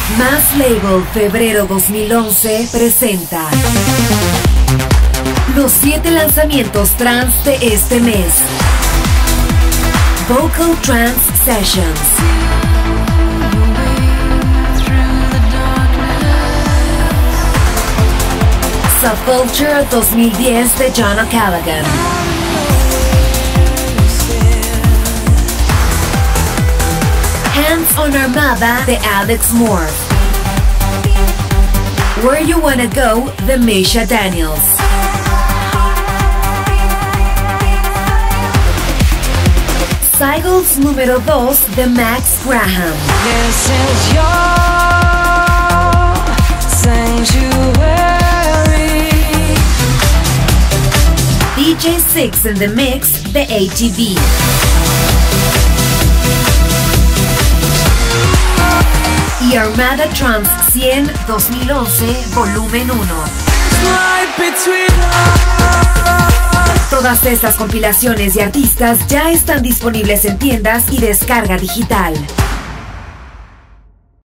Más Label Febrero 2011 presenta los 7 lanzamientos trance de este mes. Vocal Trance Sessions. Subculture 2010 de John Ocallaghan. Hands on Armada de Morph. Where You Wanna Go de Mischa Daniels. Cycles número 2 de Max Graham. This is your sanctuary. DJ 6 in the Mix de ATV. Y Armada Trance 100 2011 Volumen 1. Todas estas compilaciones y artistas ya están disponibles en tiendas y descarga digital.